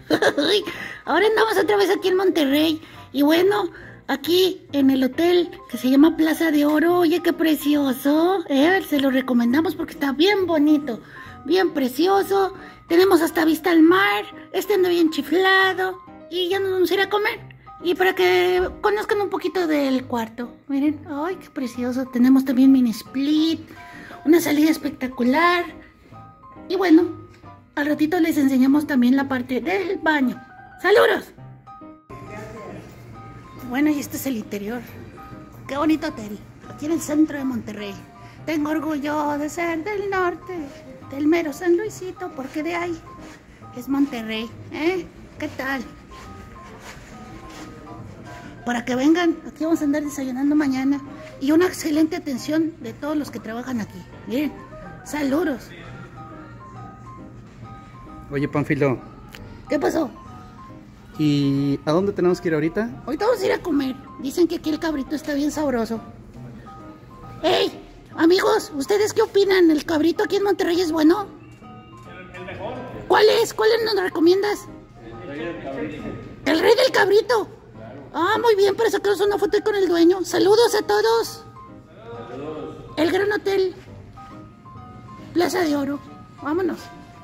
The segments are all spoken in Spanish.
Ahora andamos otra vez aquí en Monterrey. Y bueno, aquí en el hotel que se llama Plaza de Oro. Oye, qué precioso. Se lo recomendamos porque está bien bonito, bien precioso. Tenemos hasta vista al mar. Anda bien chiflado. Y ya nos vamos a ir a comer. Y para que conozcan un poquito del cuarto. Miren, ay, qué precioso. Tenemos también mini split, una salida espectacular. Y bueno, al ratito les enseñamos también la parte del baño. ¡Saludos! Bueno, y este es el interior. Qué bonito hotel, aquí en el centro de Monterrey. Tengo orgullo de ser del norte, del mero San Luisito, porque de ahí es Monterrey. ¿Qué tal? Para que vengan, aquí vamos a andar desayunando mañana. Y una excelente atención de todos los que trabajan aquí. Miren, saludos. Oye, Pánfilo. ¿Qué pasó? ¿Y a dónde tenemos que ir ahorita? Ahorita vamos a ir a comer. Dicen que aquí el cabrito está bien sabroso. ¡Ey! Amigos, ¿ustedes qué opinan? ¿El cabrito aquí en Monterrey es bueno? El mejor. ¿Cuál es? ¿Cuál nos recomiendas? El rey del cabrito. ¿El rey del cabrito? Ah, muy bien, para sacaros una foto ahí con el dueño. Saludos a todos. Saludos. El Gran Hotel Plaza de Oro. Vámonos.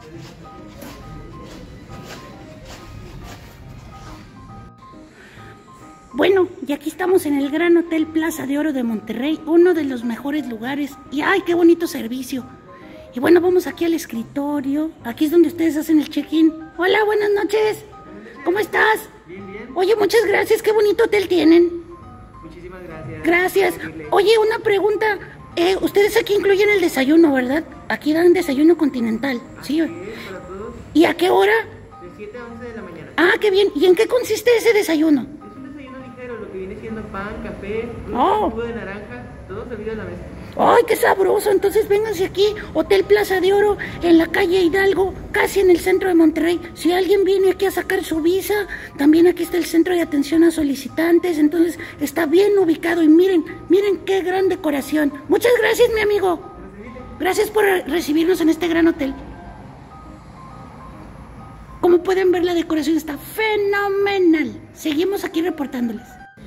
Bueno, y aquí estamos en el Gran Hotel Plaza de Oro de Monterrey, uno de los mejores lugares. Y ¡ay, qué bonito servicio! Y bueno, vamos aquí al escritorio. Aquí es donde ustedes hacen el check-in. Hola, buenas noches. ¿Cómo estás? Bien, bien. Oye, muchas gracias. Qué bonito hotel tienen. Muchísimas gracias. Gracias. Oye, una pregunta. Ustedes aquí incluyen el desayuno, ¿verdad? Aquí dan desayuno continental. Sí. Para todos, ¿Y a qué hora? de 7 a 11 de la mañana. Ah, qué bien. ¿Y en qué consiste ese desayuno? Es un desayuno ligero, lo que viene siendo pan, café, Oh. jugo de naranja, todo servido a la mesa. ¡Ay, qué sabroso! Entonces vénganse aquí, Hotel Plaza de Oro, en la calle Hidalgo, casi en el centro de Monterrey. Si alguien viene aquí a sacar su visa, también aquí está el centro de atención a solicitantes. Entonces está bien ubicado y miren, miren qué gran decoración. Muchas gracias, mi amigo. Gracias por recibirnos en este gran hotel. Como pueden ver, la decoración está fenomenal. Seguimos aquí reportándoles.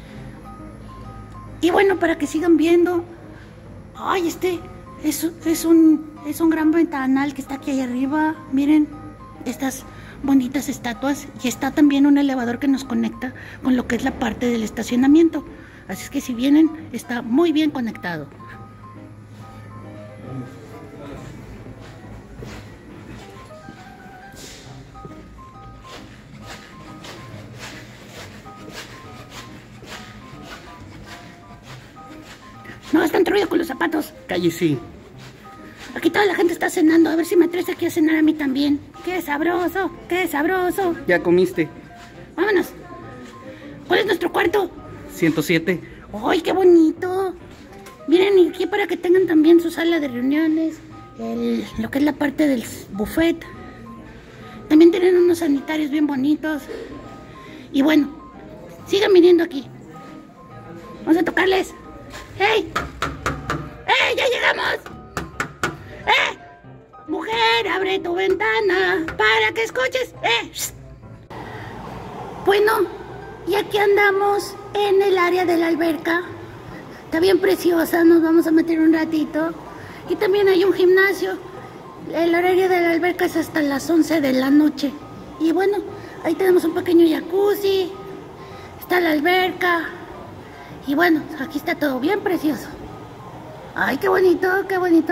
Y bueno, para que sigan viendo... Ay, es un gran ventanal que está aquí arriba. Miren estas bonitas estatuas. Y está también un elevador que nos conecta con lo que es la parte del estacionamiento. Así es que si vienen, está muy bien conectado. No, está ruido con los zapatos. Calle, sí. Aquí toda la gente está cenando. A ver si me traes aquí a cenar a mí también. ¡Qué sabroso! ¡Qué sabroso! ¿Ya comiste? Vámonos. ¿Cuál es nuestro cuarto? 107. ¡Ay, qué bonito! Miren, y aquí para que tengan también su sala de reuniones. Lo que es la parte del buffet. También tienen unos sanitarios bien bonitos. Y bueno, sigan viniendo aquí. Vamos a tocarles. ¡Hey! ¡Hey! ¡Ya llegamos! Mujer, abre tu ventana para que escuches. ¡Shh! Bueno, y aquí andamos en el área de la alberca. Está bien preciosa, nos vamos a meter un ratito. Y también hay un gimnasio. El horario de la alberca es hasta las 11 de la noche. Y bueno, ahí tenemos un pequeño jacuzzi. Está la alberca. Y bueno, aquí está todo bien precioso. ¡Ay, qué bonito, qué bonito!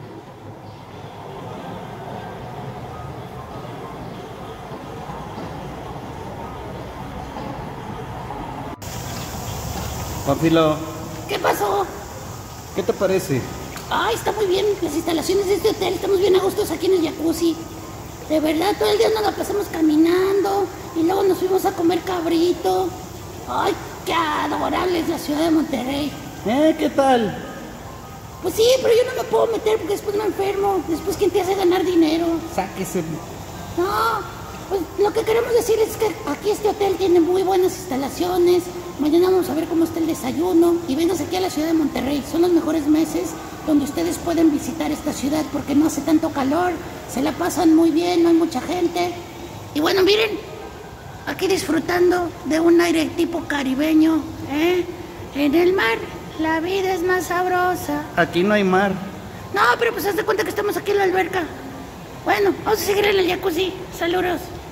Pánfilo, ¿Qué pasó? ¿qué te parece? Ay, está muy bien las instalaciones de este hotel. Estamos bien a gustos aquí en el jacuzzi. De verdad, todo el día nos la pasamos caminando. Y luego nos fuimos a comer cabrito. Ay, qué adorable es la ciudad de Monterrey. ¿Qué tal? Pues sí, pero yo no me puedo meter porque después me enfermo. Después, ¿quién te hace ganar dinero? Sáquese. No, pues lo que queremos decir es que aquí este hotel tiene muy buenas instalaciones. Mañana vamos a ver cómo está el desayuno. Y vénganse aquí a la ciudad de Monterrey. Son los mejores meses donde ustedes pueden visitar esta ciudad porque no hace tanto calor. Se la pasan muy bien, no hay mucha gente. Y bueno, miren, aquí disfrutando de un aire tipo caribeño, ¿eh? En el mar, la vida es más sabrosa. Aquí no hay mar. No, pero pues haz de cuenta que estamos aquí en la alberca. Bueno, vamos a seguir en el jacuzzi. Saludos.